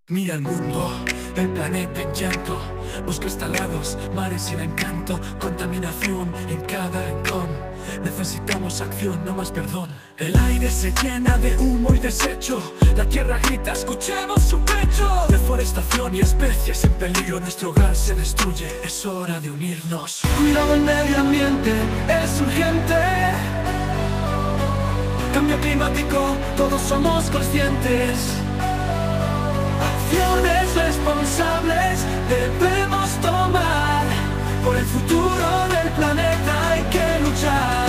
Mira el mundo, el planeta en llanto. Bosques talados, mares sin encanto. Contaminación en cada rincón. Necesitamos acción, no más perdón. El aire se llena de humo y desecho. La tierra grita, escuchemos su pecho. Deforestación y especies en peligro. Nuestro hogar se destruye, es hora de unirnos. Cuidado el medio ambiente, es urgente. Cambio climático, todos somos conscientes. Acciones responsables debemos tomar. Por el futuro del planeta hay que luchar.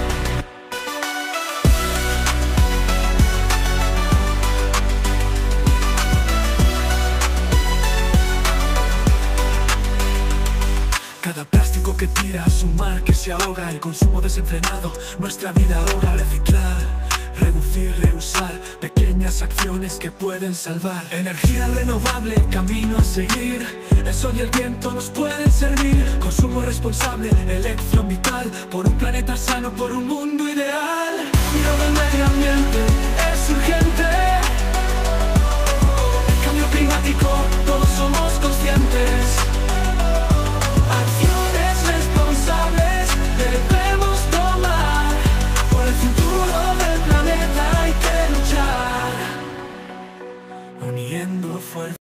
Cada plástico que tiras, un mar que se ahoga. El consumo desenfrenado, nuestra vida ahora. Reciclar, reducir, reusar, pequeñas acciones que pueden salvar. Energía renovable, camino a seguir. El sol y el viento nos pueden servir. Consumo responsable, elección vital. Por un planeta sano, por un mundo ideal.